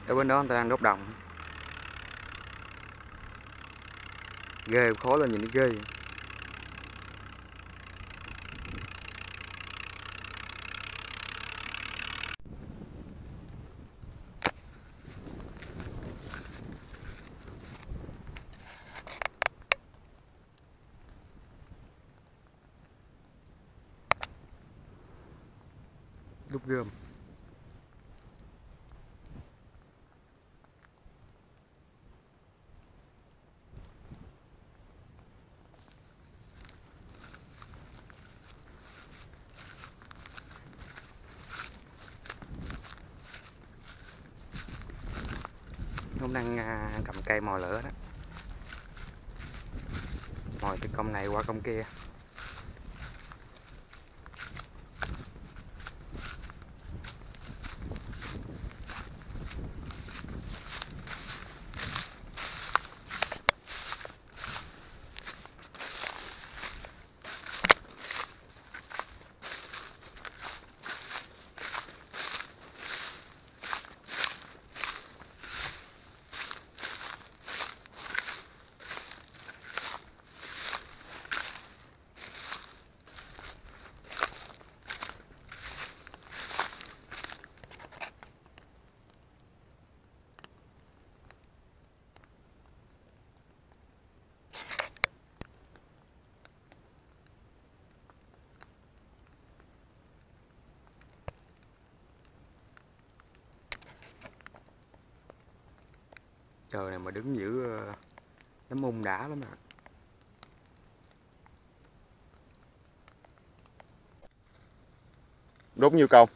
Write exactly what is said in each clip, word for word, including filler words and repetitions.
Ở bên đó người ta đang đốt đồng. Ghê, khó lên nhìn nó ghê. Đúc gươm. Hôm đang cầm cây mồi lửa đó, mồi từ công này qua công kia. Trời này mà đứng giữ nấm mung đã lắm à. Đốt nhiêu câu?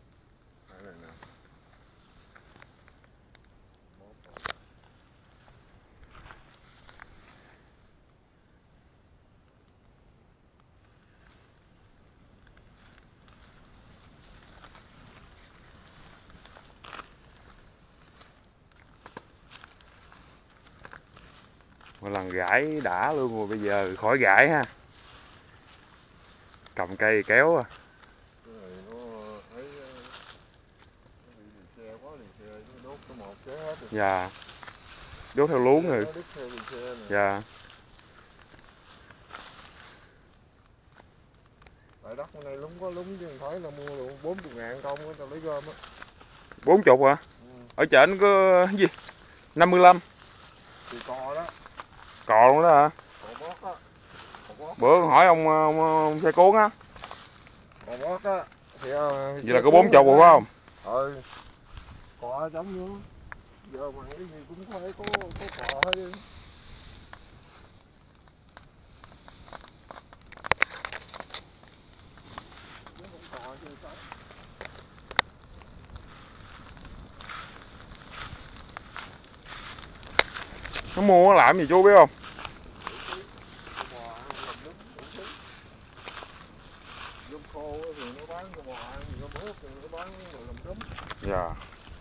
Một lần gãi đã luôn rồi, bây giờ khỏi gãi ha. Cầm cây kéo à. Dạ. Đốt theo luống rồi. Dạ. Tại đất bên này lúng có lúng chứ không phải là mua luôn bốn mươi ngàn công á, tao lấy gom á. bốn mươi hả? Ừ. Ở trển có gì? năm mươi lăm. Thì cò đó. Cò luôn đó hả? Cò bót á. Bữa hỏi ông, ông, ông xe cuốn á. Cò bót á. Thì, uh, vậy là có bốn mươi rồi phải không? Ừ. Cò giống như giờ mà cái gì cũng phải có có cò hết đi. Nó mua nó làm gì chú biết không? Dạ.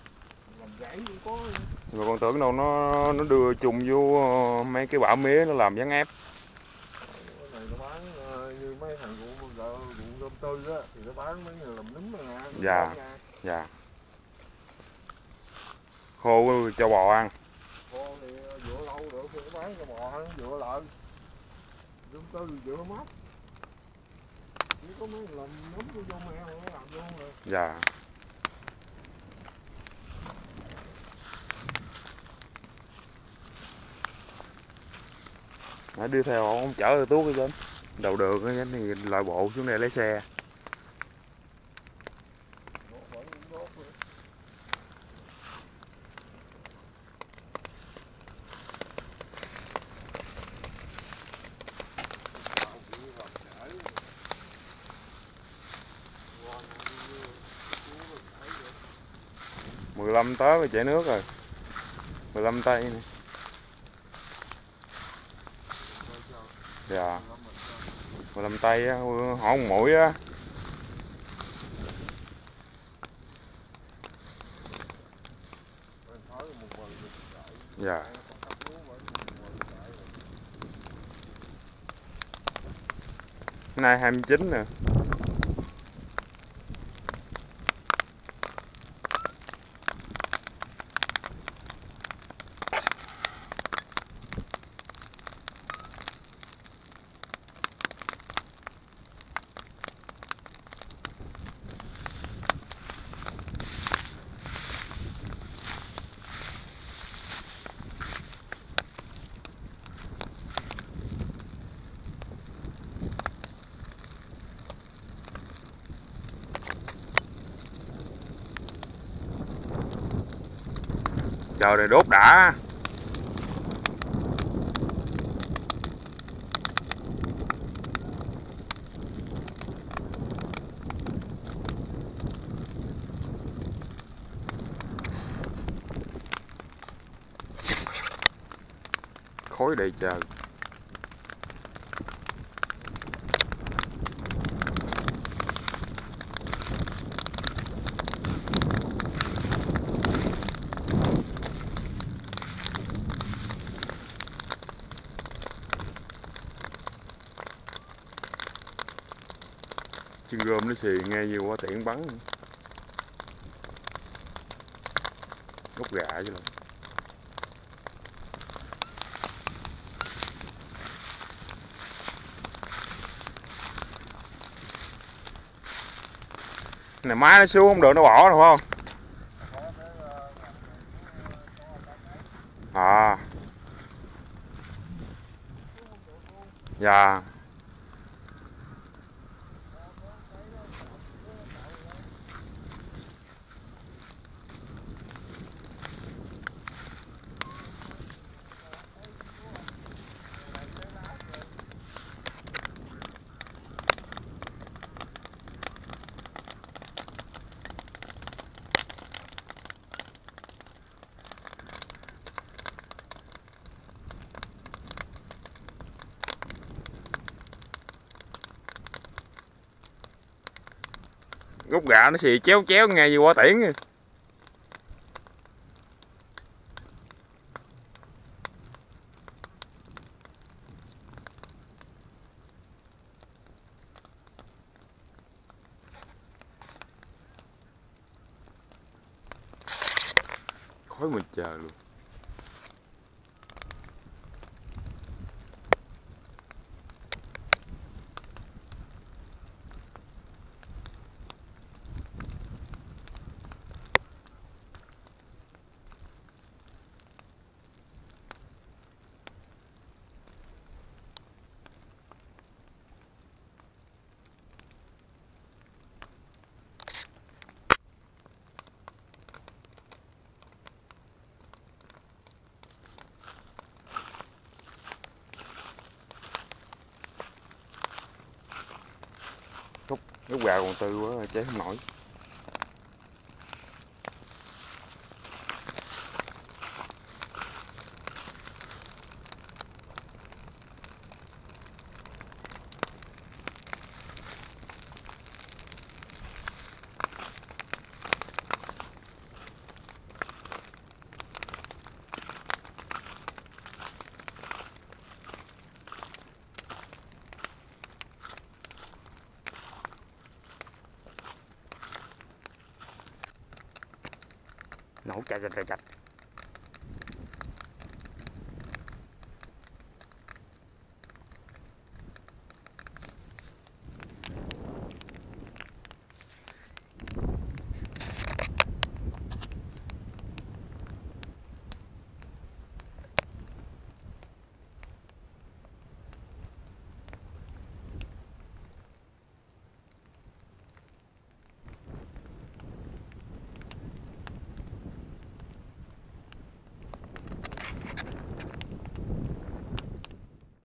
Mà con tưởng đâu nó nó đưa chung vô mấy cái bã mía nó làm gián ép. Cái này nó bán như mấy thằng ruộng ruộng rơm tư á thì nó bán mấy người làm nấm rồi nè. Dạ. Dạ. Khô cho bò ăn. Khô thì dựa lâu được thì nó bán cho bò ăn, dựa lợn. Rơm tư dựa mát. Chỉ có mấy làm nấm của vô mèo nó làm luôn rồi. Dạ. Nó đưa theo ông chở tuốt cái trên đầu đường cái thì loại bộ xuống đây lấy xe. mười lăm tớ rồi chảy nước rồi. mười lăm tay này. Dạ. mười lăm tay á, hỏi một mũi á. Dạ. Nay hai mươi chín nè. Chờ rồi đốt đã. Khói đầy trời. Chân gom nó xì nghe như quả tiễn bắn. Gốc gà chứ lắm. Này má nó xuống không được nó bỏ đâu không? À. Dạ. Gốc gà nó xì chéo chéo nghe như quả tiễn. Khói mình chờ luôn. Gốc, gốc gà còn tươi quá cháy không nổi. Nổ chạch chạch chạch.